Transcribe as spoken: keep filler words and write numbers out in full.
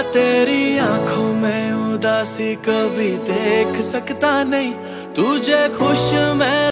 तेरी आंखों में उदासी कभी देख सकता नहीं, तुझे खुश मैं